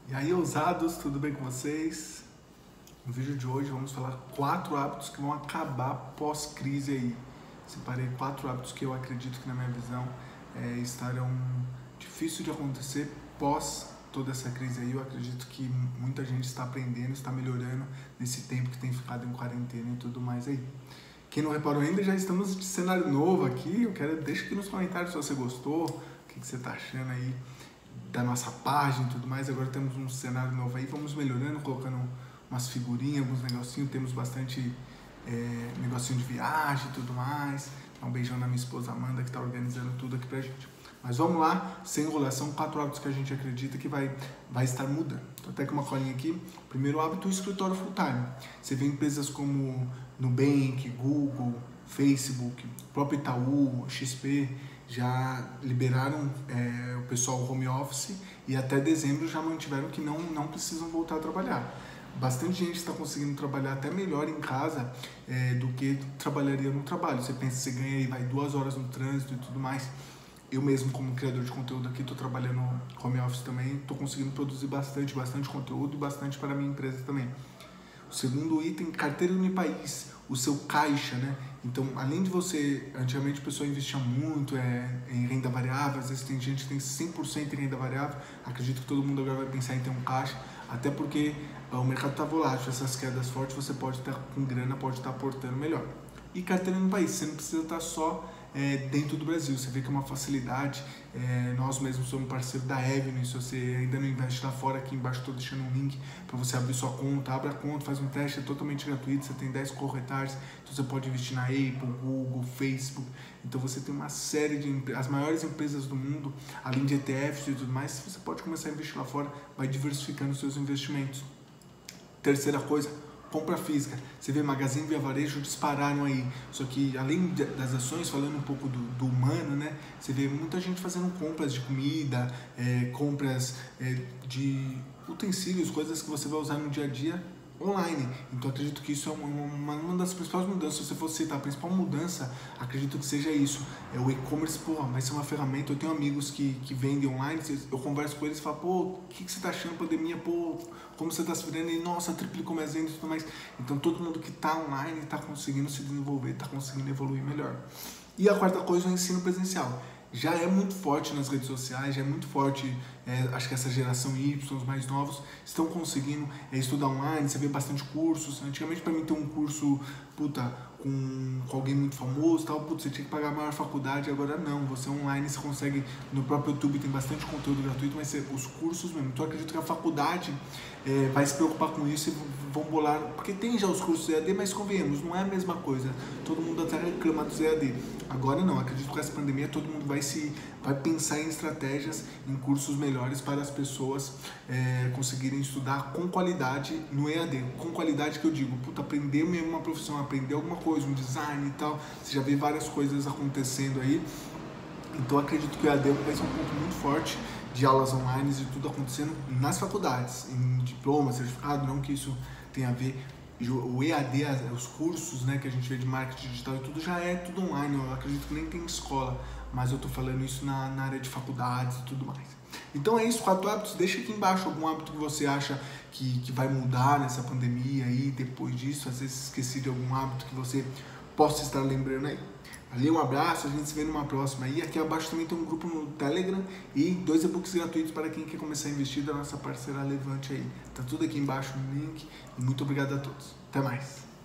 E aí, ousados, tudo bem com vocês? No vídeo de hoje vamos falar 4 hábitos que vão acabar pós-crise aí. Separei 4 hábitos que eu acredito que, na minha visão, estarão difícil de acontecer pós toda essa crise aí. Eu acredito que muita gente está aprendendo, está melhorando nesse tempo que tem ficado em quarentena e tudo mais aí. Quem não reparou ainda, já estamos de cenário novo aqui. Deixa aqui nos comentários se você gostou, o que você está achando aí da nossa página e tudo mais. Agora temos um cenário novo aí, vamos melhorando, colocando umas figurinhas, alguns negocinhos, temos bastante negocinho de viagem e tudo mais. Um beijão na minha esposa Amanda, que está organizando tudo aqui pra gente. Mas vamos lá, sem enrolação, 4 hábitos que a gente acredita que vai estar mudando. Tô até com uma colinha aqui. Primeiro hábito, o escritório full time. Você vê empresas como Nubank, Google, Facebook, próprio Itaú, XP, já liberaram o pessoal home office e até dezembro já mantiveram que não precisam voltar a trabalhar. Bastante gente está conseguindo trabalhar até melhor em casa do que trabalharia no trabalho. Você pensa, você ganha aí, vai 2 horas no trânsito e tudo mais. Eu mesmo, como criador de conteúdo aqui, estou trabalhando home office também, estou conseguindo produzir bastante conteúdo e bastante para a minha empresa também. O segundo item, carteira Unipaís, o seu caixa, né? Então, além de você, antigamente a pessoa investia muito em renda variável, às vezes tem gente que tem 100% em renda variável, acredito que todo mundo agora vai pensar em ter um caixa, até porque o mercado está volátil, essas quedas fortes você pode estar com grana, pode estar aportando melhor. E carteira no país, você não precisa estar só dentro do Brasil, você vê que é uma facilidade. Nós mesmos somos parceiro da Avenue. Se você ainda não investe lá fora, aqui embaixo estou deixando um link para você abrir sua conta, abre a conta, faz um teste, é totalmente gratuito, você tem 10 corretários, então você pode investir na Apple, Google, Facebook, então você tem uma série de as maiores empresas do mundo, além de ETFs e tudo mais, você pode começar a investir lá fora, vai diversificando os seus investimentos. Terceira coisa, compra física. Você vê Magazine Via Varejo dispararam aí. Só que além das ações, falando um pouco do humano, né? Você vê muita gente fazendo compras de comida, compras de utensílios, coisas que você vai usar no dia a dia online. Então acredito que isso é uma das principais mudanças. Se você fosse citar a principal mudança, acredito que seja isso. O e-commerce, vai ser uma ferramenta. Eu tenho amigos que vendem online, eu converso com eles e falo, o que você tá achando da pandemia? Como você tá se virando? E nossa, triplicou minhas vendas e tudo mais. Então todo mundo que tá online tá conseguindo se desenvolver, tá conseguindo evoluir melhor. E a quarta coisa é o ensino presencial. Já é muito forte nas redes sociais, já é muito forte, acho que essa geração Y, os mais novos, estão conseguindo estudar online, você vê bastante cursos. Antigamente, para mim ter um curso, com alguém muito famoso, você tinha que pagar a maior faculdade, agora não, você online, você consegue, no próprio YouTube tem bastante conteúdo gratuito, mas os cursos mesmo. Então eu acredito que a faculdade vai se preocupar com isso e vão bolar, porque tem já os cursos EAD, mas convenhamos, não é a mesma coisa, todo mundo até reclama dos EAD, agora não, acredito que com essa pandemia todo mundo vai pensar em estratégias, em cursos melhores para as pessoas conseguirem estudar com qualidade no EAD, com qualidade que eu digo, aprender mesmo uma profissão, aprender alguma coisa, um design e tal, você já vê várias coisas acontecendo aí, então acredito que o EAD vai ser um ponto muito forte de aulas online e tudo acontecendo nas faculdades, em diploma, certificado, não que isso tenha a ver. O EAD, os cursos, né, que a gente vê de marketing digital e tudo, já é tudo online, eu acredito que nem tem escola, mas eu tô falando isso na área de faculdades e tudo mais. Então é isso, 4 hábitos, deixa aqui embaixo algum hábito que você acha que vai mudar nessa pandemia aí, depois disso, às vezes esqueci de algum hábito que você possa estar lembrando aí. Valeu, um abraço, a gente se vê numa próxima aí. Aqui abaixo também tem um grupo no Telegram e 2 e-books gratuitos para quem quer começar a investir da nossa parceira Levante aí. Tá tudo aqui embaixo no link e muito obrigado a todos. Até mais.